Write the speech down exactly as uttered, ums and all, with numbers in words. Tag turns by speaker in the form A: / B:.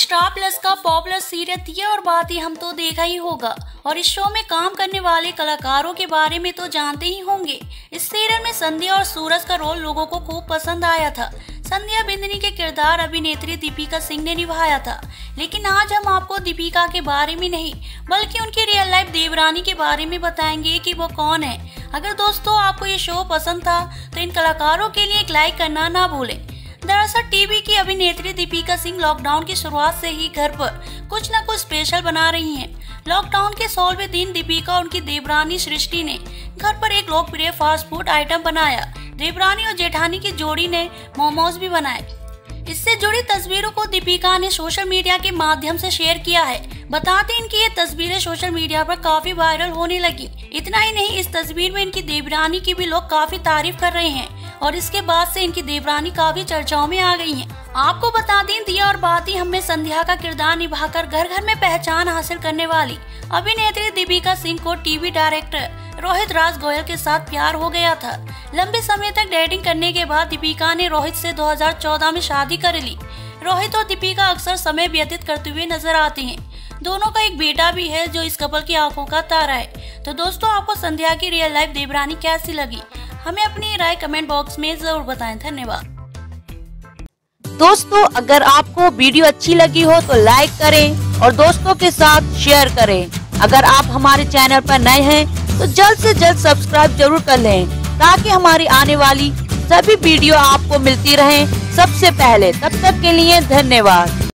A: Star Plus का popular serial Diya Aur बाती हम तो देखा ही होगा और इस शो में काम करने वाले कलाकारों के बारे में तो जानते ही होंगे। इस सीरियल में संध्या और सूरज का रोल लोगों को खूब पसंद आया था। संध्या बिंदनी के किरदार अभिनेत्री दीपिका सिंह ने निभाया था। लेकिन आज हम आपको दीपिका के बारे में नहीं बल्कि उनकी रियल लाइफ देवरानी के बारे में बताएंगे कि वो कौन है। अगर दोस्तों आपको ये शो पसंद था तो इन कलाकारों के लिए एक लाइक करना ना भूलें। दरअसल टीवी की अभिनेत्री दीपिका सिंह लॉकडाउन की शुरुआत से ही घर पर कुछ न कुछ स्पेशल बना रही हैं। लॉकडाउन के सोलहवें दिन दीपिका और उनकी देवरानी सृष्टि ने घर पर एक लोकप्रिय फास्ट फूड आइटम बनाया। देवरानी और जेठानी की जोड़ी ने मोमोज भी बनाए। इससे जुड़ी तस्वीरों को दीपिका ने सोशल मीडिया के माध्यम से शेयर किया है। बताते इनकी ये तस्वीरें सोशल मीडिया पर काफी वायरल होने लगी। इतना ही नहीं, इस तस्वीर में इनकी देवरानी की भी लोग काफी तारीफ कर रहे हैं और इसके बाद से इनकी देवरानी काफी चर्चाओं में आ गई हैं। आपको बता दें, दिया और बाती हमें संध्या का किरदार निभाकर घर घर में पहचान हासिल करने वाली अभिनेत्री दीपिका सिंह को टीवी डायरेक्टर रोहित राज गोयल के साथ प्यार हो गया था। लंबे समय तक डेटिंग करने के बाद दीपिका ने रोहित से दो हज़ार चौदह में शादी कर ली। रोहित और दीपिका अक्सर समय व्यतीत करते हुए नजर आते हैं। दोनों का एक बेटा भी है जो इस कपल की आंखों का तारा है। तो दोस्तों, आपको संध्या की रियल लाइफ देवरानी कैसी लगी, हमें अपनी राय कमेंट बॉक्स में जरूर बताएं। धन्यवाद।
B: दोस्तों, अगर आपको वीडियो अच्छी लगी हो तो लाइक करें और दोस्तों के साथ शेयर करें। अगर आप हमारे चैनल पर नए हैं तो जल्द से जल्द सब्सक्राइब जरूर कर लें ताकि हमारी आने वाली सभी वीडियो आपको मिलती रहें सबसे पहले। तब तक के लिए धन्यवाद।